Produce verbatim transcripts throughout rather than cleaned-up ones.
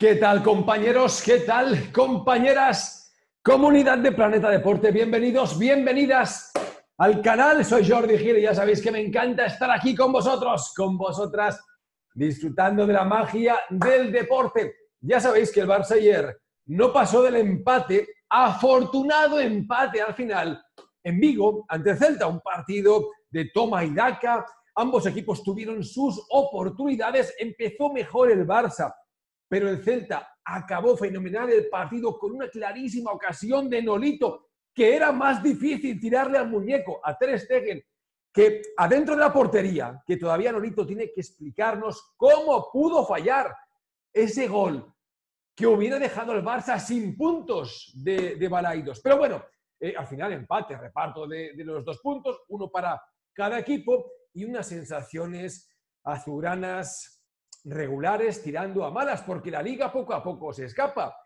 ¿Qué tal, compañeros? ¿Qué tal, compañeras? Comunidad de Planeta Deporte, bienvenidos, bienvenidas al canal. Soy Jordi Gil y ya sabéis que me encanta estar aquí con vosotros, con vosotras, disfrutando de la magia del deporte. Ya sabéis que el Barça ayer no pasó del empate, afortunado empate al final, en Vigo, ante el Celta, un partido de toma y daca. Ambos equipos tuvieron sus oportunidades, empezó mejor el Barça, pero el Celta acabó fenomenal el partido con una clarísima ocasión de Nolito, que era más difícil tirarle al muñeco, a Ter Stegen, que adentro de la portería, que todavía Nolito tiene que explicarnos cómo pudo fallar ese gol que hubiera dejado al Barça sin puntos de, de Balaidos. Pero bueno, eh, al final empate, reparto de, de los dos puntos, uno para cada equipo y unas sensaciones azulgranas regulares tirando a malas, porque la Liga poco a poco se escapa.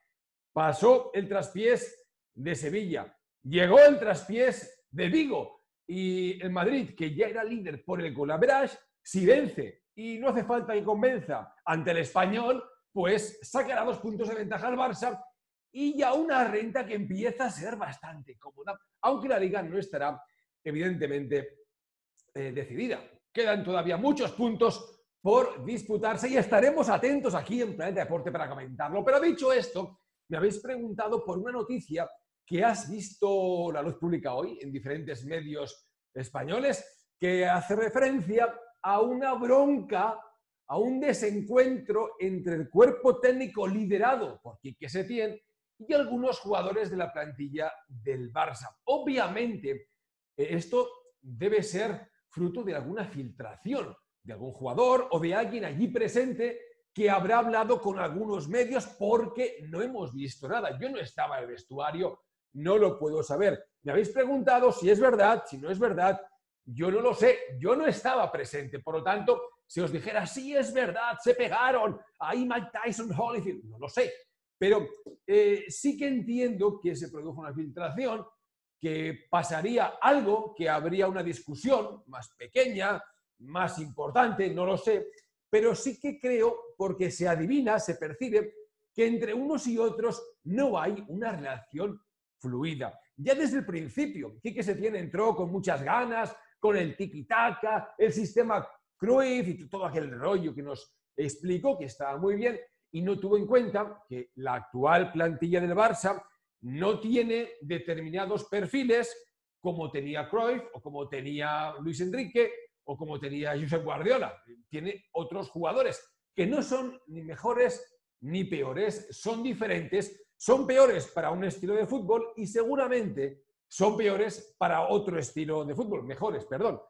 Pasó el traspiés de Sevilla, llegó el traspiés de Vigo y el Madrid, que ya era líder por el goal average, si vence y no hace falta que convenza ante el Español, pues sacará dos puntos de ventaja al Barça y ya una renta que empieza a ser bastante cómoda, aunque la Liga no estará evidentemente eh, decidida. Quedan todavía muchos puntos por disputarse y estaremos atentos aquí en Planeta Deporte para comentarlo. Pero dicho esto, me habéis preguntado por una noticia que has visto la luz pública hoy en diferentes medios españoles, que hace referencia a una bronca, a un desencuentro entre el cuerpo técnico liderado por Quique Setién y algunos jugadores de la plantilla del Barça. Obviamente, esto debe ser fruto de alguna filtración de algún jugador o de alguien allí presente que habrá hablado con algunos medios, porque no hemos visto nada. Yo no estaba en el vestuario, no lo puedo saber. Me habéis preguntado si es verdad, si no es verdad. Yo no lo sé, yo no estaba presente. Por lo tanto, si os dijera, sí es verdad, se pegaron, ahí Mike Tyson, Holyfield, no lo sé. Pero eh, sí que entiendo que se produjo una filtración, que pasaría algo, que habría una discusión más pequeña, más importante, no lo sé, pero sí que creo, porque se adivina, se percibe, que entre unos y otros no hay una relación fluida. Ya desde el principio, Quique Setién entró con muchas ganas, con el tiki-taka, el sistema Cruyff y todo aquel rollo que nos explicó, que estaba muy bien, y no tuvo en cuenta que la actual plantilla del Barça no tiene determinados perfiles como tenía Cruyff o como tenía Luis Enrique o como tenía Josep Guardiola. Tiene otros jugadores que no son ni mejores ni peores, son diferentes, son peores para un estilo de fútbol y seguramente son peores para otro estilo de fútbol, mejores, perdón.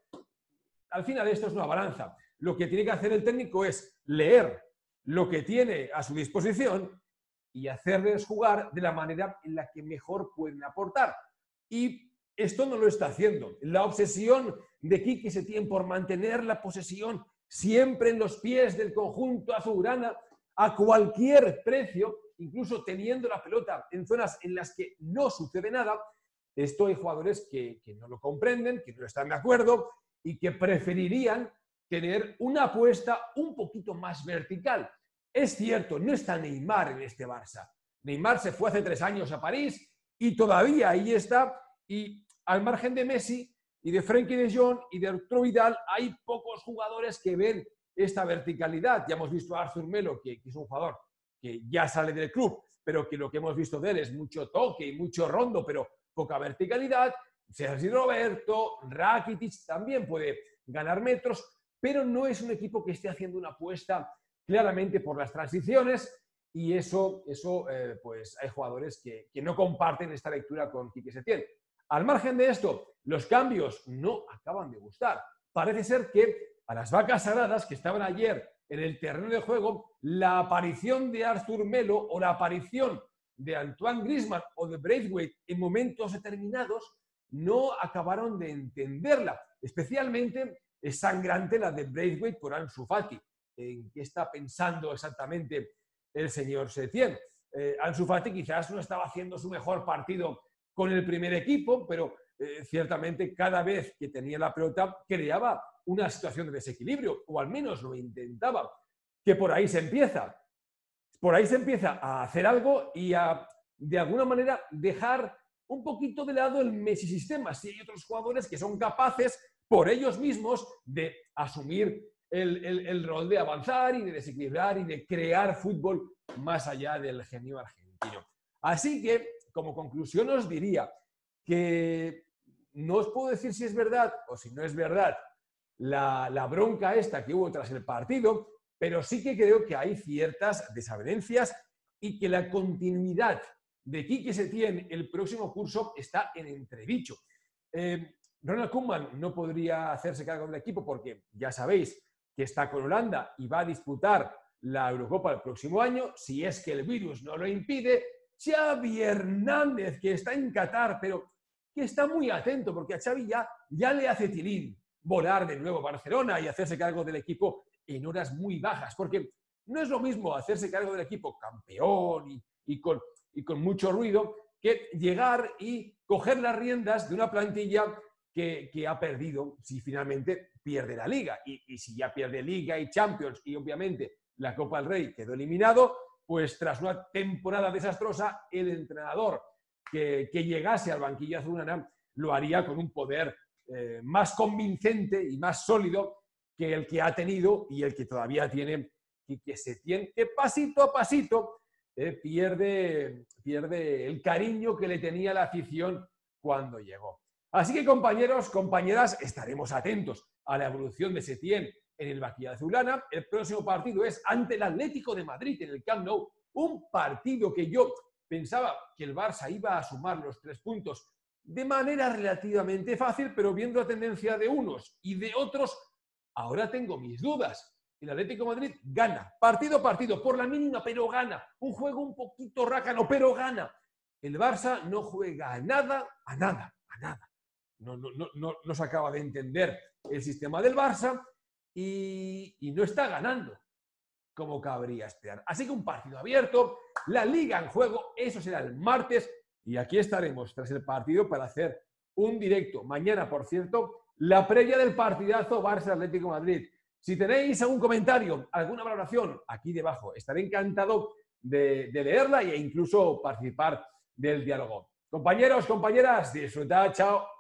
Al final esto es una balanza. Lo que tiene que hacer el técnico es leer lo que tiene a su disposición y hacerles jugar de la manera en la que mejor pueden aportar. Y esto no lo está haciendo. La obsesión de Quique Setién por mantener la posesión siempre en los pies del conjunto azulgrana a cualquier precio, incluso teniendo la pelota en zonas en las que no sucede nada. Esto hay jugadores que, que no lo comprenden, que no están de acuerdo y que preferirían tener una apuesta un poquito más vertical. Es cierto, no está Neymar en este Barça. Neymar se fue hace tres años a París y todavía ahí está. Y al margen de Messi y de Frenkie de Jong y de Arturo Vidal, hay pocos jugadores que ven esta verticalidad. Ya hemos visto a Arthur Melo, que, que es un jugador que ya sale del club, pero que lo que hemos visto de él es mucho toque y mucho rondo, pero poca verticalidad. Sergi Roberto, Rakitic también puede ganar metros, pero no es un equipo que esté haciendo una apuesta claramente por las transiciones, y eso, eso eh, pues hay jugadores que, que no comparten esta lectura con Quique Setién. Al margen de esto, los cambios no acaban de gustar. Parece ser que a las vacas sagradas que estaban ayer en el terreno de juego, la aparición de Arthur Melo o la aparición de Antoine Griezmann o de Braithwaite en momentos determinados no acabaron de entenderla. Especialmente es sangrante la de Braithwaite por Ansu Fati. ¿En qué está pensando exactamente el señor Setién? Eh, Ansu Fati quizás no estaba haciendo su mejor partido con el primer equipo, pero eh, ciertamente cada vez que tenía la pelota creaba una situación de desequilibrio, o al menos lo intentaba, que por ahí se empieza. por ahí se empieza a hacer algo y a, de alguna manera, dejar un poquito de lado el Messi sistema. Si hay otros jugadores que son capaces, por ellos mismos, de asumir el, el, el rol de avanzar y de desequilibrar y de crear fútbol más allá del genio argentino. Así que, como conclusión, os diría que no os puedo decir si es verdad o si no es verdad la, la bronca esta que hubo tras el partido, pero sí que creo que hay ciertas desavenencias y que la continuidad de Quique Setién el próximo curso está en entredicho. Eh, Ronald Koeman no podría hacerse cargo del equipo porque ya sabéis que está con Holanda y va a disputar la Eurocopa el próximo año, si es que el virus no lo impide. Xavi Hernández, que está en Qatar, pero que está muy atento porque a Xavi ya, ya le hace tilín volar de nuevo a Barcelona y hacerse cargo del equipo en horas muy bajas, porque no es lo mismo hacerse cargo del equipo campeón y, y, con, y con mucho ruido que llegar y coger las riendas de una plantilla que, que ha perdido si finalmente pierde la Liga. Y, y si ya pierde Liga y Champions y obviamente la Copa del Rey quedó eliminado, pues tras una temporada desastrosa, el entrenador que, que llegase al banquillo azulgrana lo haría con un poder eh, más convincente y más sólido que el que ha tenido y el que todavía tiene Quique Setién, que pasito a pasito eh, pierde, pierde el cariño que le tenía la afición cuando llegó. Así que, compañeros, compañeras, estaremos atentos a la evolución de Setién en el banquillo azulgrana. El próximo partido es ante el Atlético de Madrid en el Camp Nou, un partido que yo pensaba que el Barça iba a sumar los tres puntos de manera relativamente fácil, pero viendo la tendencia de unos y de otros, ahora tengo mis dudas. El Atlético de Madrid gana, partido a partido, por la mínima, pero gana. Un juego un poquito rácano, pero gana. El Barça no juega a nada, a nada, a nada. No, no, no, no, no se acaba de entender el sistema del Barça y, y no está ganando como cabría esperar. Así que un partido abierto, la Liga en juego, eso será el martes y aquí estaremos tras el partido para hacer un directo. Mañana, por cierto, la previa del partidazo Barça-Atlético de Madrid. Si tenéis algún comentario, alguna valoración, aquí debajo, estaré encantado de, de leerla e incluso participar del diálogo. Compañeros, compañeras, disfrutad, chao.